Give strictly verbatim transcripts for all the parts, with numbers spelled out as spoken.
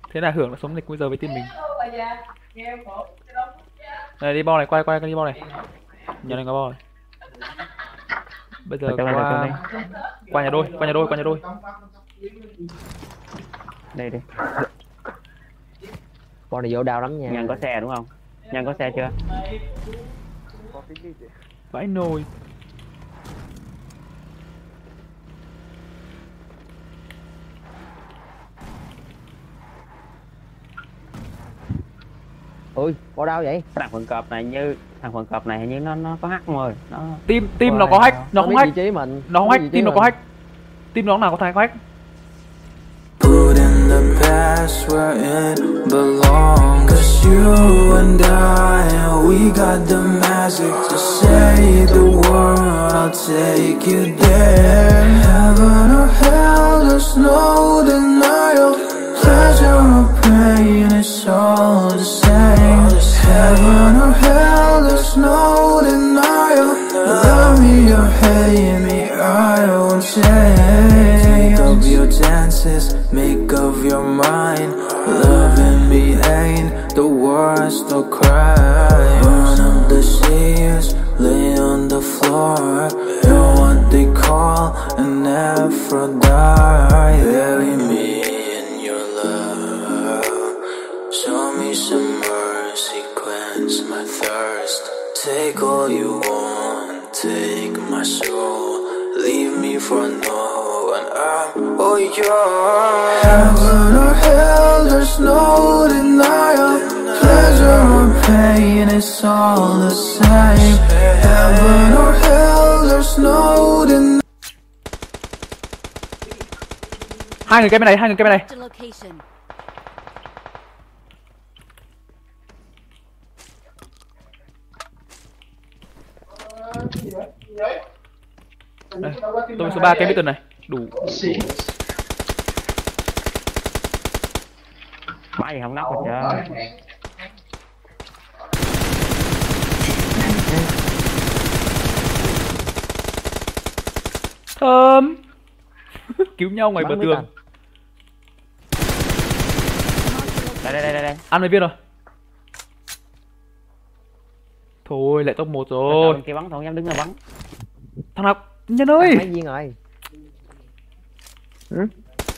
Thế là Hưởng đã sống lịch bây giờ với team mình. Này đi bo này, quay quay cái đi bo này. Nhà này có bo này. Bây giờ qua qua nhà đôi, qua nhà đôi, qua nhà đôi. Đây đi. Con này vô đau lắm nha. Nhân có xe đúng không? Nhân có xe chưa? Vãi nồi. Ui, có đau vậy? Thằng phần cọp này như thằng phần cọp này hình như nó nó có hack rồi. Nó Team team nó có hack, nó không hack. Vị trí mình. Nó không hack, team nó có hack. Team nó nào có thằng có hack. Put in the past where it belongs. Cause you and I, we got the magic to save the world. I'll take you there. Heaven or hell, there's no denial. Pleasure or pain, it's all the same. Heaven or hell, there's no denial. Love me or hate me, I won't change. Make of your dances, make of your mind. Loving me ain't the worst of crimes. Burn up the sheets, lay on the floor. You're what they call an Aphrodite. Bury me in your love. Show me some mercy, quench my thirst. Take all you want, take my soul. Leave me for no one, I'm all yours. Heaven or hell, there's no denial. Pleasure or pain, it's all the same. Heaven or hell, there's no denial. Hai người cái bên này, hai người cái bên này. Đây, tôi số ba cái Beaton này, đủ. má gì không nóc rồi trời. Thơm. Cứu nhau ngoài bờ tường. Đây đây đây đây. Ăn mấy viên rồi. Thôi lại top một rồi. Kia bắn, không dám đứng ra bắn. Thằng nào Nhân ơi. Mấy viên rồi. Ừ?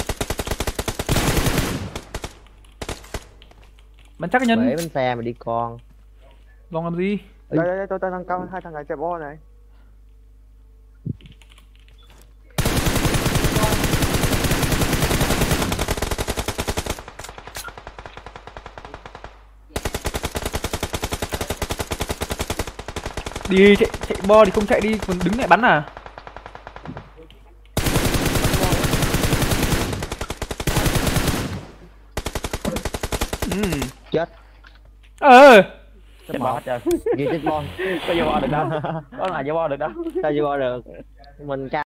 Bắn chắc cái Nhân. Bể bánh xe mà đi con. Vòng làm gì? Đây đây đây, tôi tôi thằng cao hai thằng này chạy bo này. Đi chạy chạy bo thì không chạy đi, còn đứng lại bắn à? Ừ. Chết. Ờ. Chết bo hết trơn. Ghi chết bo. Có vô bo được đâu. Có là vô bo được đâu. Sao vô bo được? Mình ca